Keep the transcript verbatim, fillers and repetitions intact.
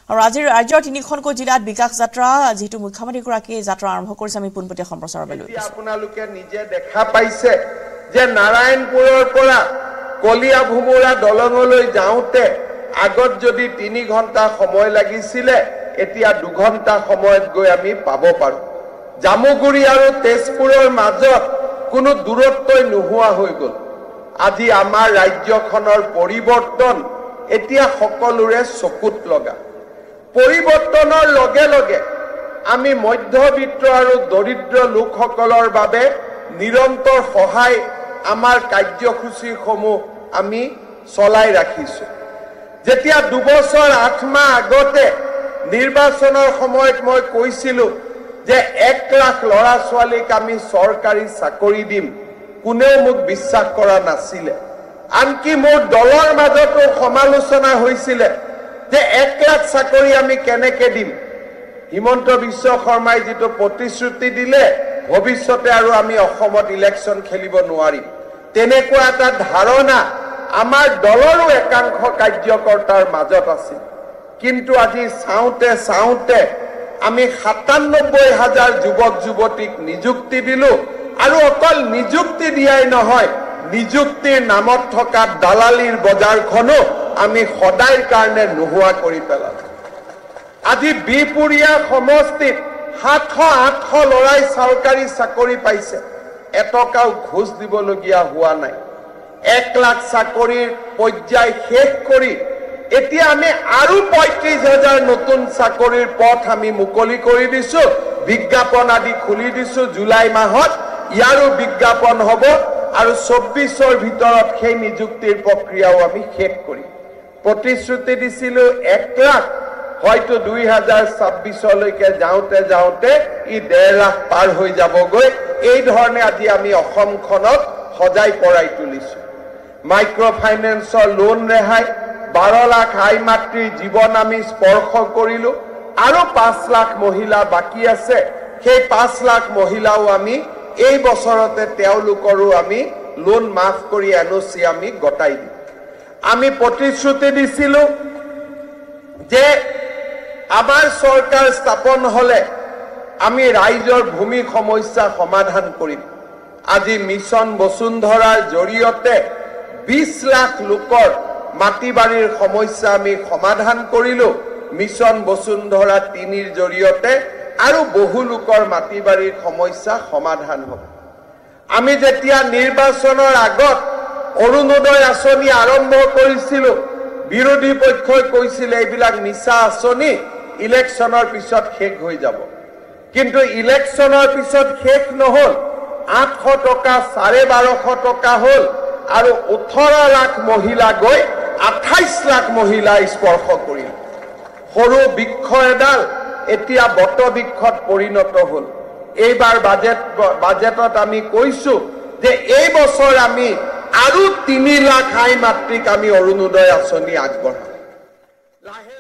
আৰু আজি ৰাজ্যৰ তিনিখনকৈ জিলাত বিকাশ যাত্ৰা যেহেতু মুখ্যমন্ত্ৰীগৰাকীয়ে যাত্ৰা আৰম্ভ কৰিছে আমি পোনপটীয়া সম্প্ৰচাৰৰ বাবে লৈ আপোনালোকে নিজে দেখা পাইছে যে নাৰায়ণপুৰৰ পৰা কলিয়া ভুমুৰা দলঙলৈ যাওঁতে আগত যদি তিনি ঘণ্টা সময় লাগিছিলে এতিয়া দুঘণ্টা সময়ত গৈ আমি পাব পাৰো জামুগুৰি আৰু তেজপুৰৰ মাজত কোনো দূৰত্বই নোহোৱা হৈ গ'ল আজি আমাৰ ৰাজ্যখনৰ পৰিৱৰ্তন এতিয়া সকলোৰে চকুত লগা পৰিৱৰ্তনৰ লগে লগে আমি মধ্যবিত্ত আৰু দৰিদ্ৰ লোকসকলৰ বাবে নিৰন্তৰ সহায় আমাৰ কাৰ্যসূচীসমূহ আমি চলাই ৰাখিছো যেতিয়া দুবছৰ আঠ মাহ আগতে নিৰ্বাচনৰ সময়ত মই কৈছিলো যে এক লাখ ল'ৰা ছোৱালীক আমি চৰকাৰী চাকৰি দিম কোনেও মোক বিশ্বাস কৰা নাছিলে আনকি মোৰ দলৰ মাজতো সমালোচনা হৈছিলে যে এক লাখ চাকৰি আমি কেনেকে দিম হিমন্ত বিশ্ব শৰ্মাই যেটো প্ৰতিশ্ৰুতি দিলে ভৱিষ্যতে আৰু আমি অসমত ইলেকশ্যন খেলিব নোৱাৰিম তেনেকুৱা এটা ধাৰণা আমাৰ দলৰো একাংশ কাৰ্যকৰ্তাৰ মাজত আছিল কিন্তু আজি চাওঁতে চাওঁতে আমি সাতানব্বৈ হাজাৰ যুৱক যুৱতীক নিযুক্তি দিলো আৰু অকল নিযুক্তি দিয়াই নহয় নিযুক্তিৰ নামত থকা দালালিৰ বজাৰখনো আমি সদায়ৰ কাৰণে নোহোৱা কৰি পেলালো আজি বিপুৰীয়া সমষ্টিত সাতশ আঠশ লৰাই চৰকাৰী চাকৰি পাইছে এটকাও ঘোষ দিবলগীয়া হোৱা নাই এক লাখ চাকৰিৰ পৰ্যায় শেষ কৰি এতিয়া আমি আৰু পঁয়ত্ৰিশ হাজাৰ নতুন চাকৰিৰ পথ আমি মুকলি কৰি দিছো বিজ্ঞাপন আদি খুলি দিছো জুলাই মাহত ইয়াৰো বিজ্ঞাপন হ'ব আৰু চৌব্বিছৰ ভিতৰত সেই নিযুক্তিৰ প্ৰক্ৰিয়াও আমি শেষ কৰিম প্ৰতিশ্ৰুতি দিছিলো এক লাখ হয়তো দুই হাজাৰ ছাব্বিছলৈকে যাওঁতে যাওঁতে ই ডেৰ লাখ পাৰ হৈ যাবগৈ এই ধৰণে আজি আমি অসমখনক সজাই পৰাই তুলিছো মাইক্ৰ ফাইনেন্সৰ লোন ৰেহাই বাৰ লাখ আই মাতৃৰ জীৱন আমি স্পৰ্শ কৰিলো আৰু পাঁচ লাখ মহিলা বাকি আছে সেই পাঁচ লাখ মহিলাও আমি এই বছৰতে তেওঁলোকৰো আমি লোন মাফ কৰি এনঅচি আমি গটাই দিম আমি প্ৰতিশ্ৰুতি দিছিলো যে আমাৰ চৰকাৰ স্থাপন হলে আমি ৰাইজৰ ভূমি সমস্যা সমাধান কৰিম আজি মিছন বসুন্ধৰাৰ জৰিয়তে বিশ লাখ লোকৰ মাটি বাৰীৰ সমস্যা আমি সমাধান কৰিলো মিছন বসুন্ধৰা তিনিৰ জৰিয়তে আৰু বহু লোকৰ মাটি বাৰীৰ সমস্যা সমাধান হ'ব আমি যেতিয়া নিৰ্বাচনৰ আগত অৰুণোদয় আঁচনি আৰম্ভ কৰিছিলো বিৰোধী পক্ষই কৈছিল এইবিলাক মিছা আঁচনি ইলেকশ্যনৰ পিছত শেষ হৈ যাব কিন্তু ইলেকশ্যনৰ পিছত শেষ নহল আঠশ টকা চাৰে বাৰশ টকা হল আৰু ওঠৰ লাখ মহিলা গৈ আঠাইশ লাখ মহিলা স্পৰ্শ কৰিল সৰু বৃক্ষ এডাল এতিয়া বট বৃক্ষত পৰিণত হল এইবাৰ বাজেট বাজেটত আমি কৈছো যে এই বছৰ আমি আৰু তিনি লাখ আই মাতৃক আমি অৰুণোদয় আঁচনি আগবঢ়াম